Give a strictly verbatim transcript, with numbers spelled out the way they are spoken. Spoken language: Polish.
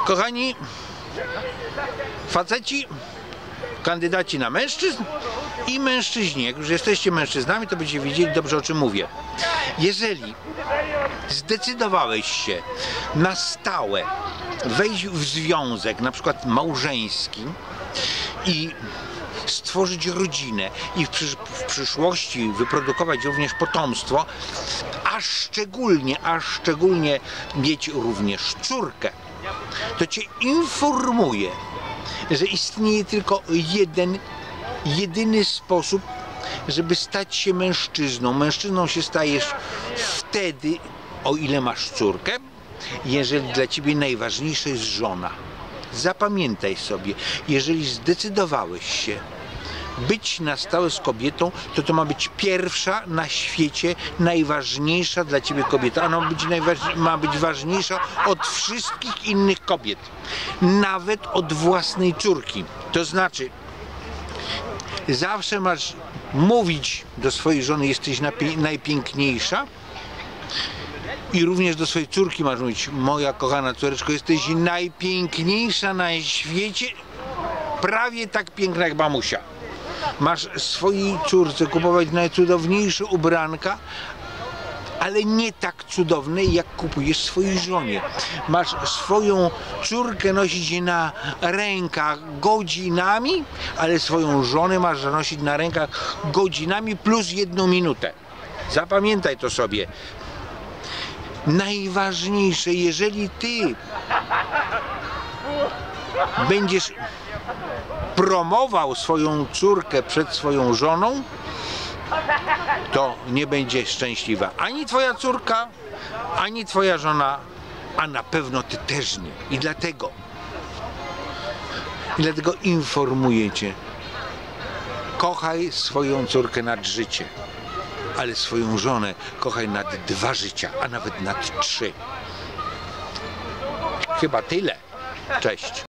Kochani faceci, kandydaci na mężczyzn i mężczyźni, jak już jesteście mężczyznami, to będziecie wiedzieli dobrze, o czym mówię. Jeżeli zdecydowałeś się na stałe wejść w związek, na przykład małżeński, i stworzyć rodzinę i w, przysz w przyszłości wyprodukować również potomstwo, a szczególnie, a szczególnie mieć również córkę, to cię informuję, że istnieje tylko jeden, jedyny sposób, żeby stać się mężczyzną. Mężczyzną się stajesz wtedy, o ile masz córkę, jeżeli dla ciebie najważniejsza jest żona. Zapamiętaj sobie, jeżeli zdecydowałeś się być na stałe z kobietą, to to ma być pierwsza na świecie, najważniejsza dla ciebie kobieta. Ona ma być, ma być ważniejsza od wszystkich innych kobiet, nawet od własnej córki. To znaczy, zawsze masz mówić do swojej żony: jesteś najpiękniejsza. I również do swojej córki masz mówić: moja kochana córeczko, jesteś najpiękniejsza na świecie, prawie tak piękna jak mamusia. Masz swojej córce kupować najcudowniejsze ubranka, ale nie tak cudowne, jak kupujesz swojej żonie. Masz swoją córkę nosić na rękach godzinami, ale swoją żonę masz nosić na rękach godzinami plus jedną minutę. Zapamiętaj to sobie. Najważniejsze, jeżeli ty będziesz promował swoją córkę przed swoją żoną, to nie będzie szczęśliwa ani twoja córka, ani twoja żona, a na pewno ty też nie. I dlatego, i dlatego informuję cię: kochaj swoją córkę nad życie, ale swoją żonę kochaj nad dwa życia, a nawet nad trzy. Chyba tyle. Cześć.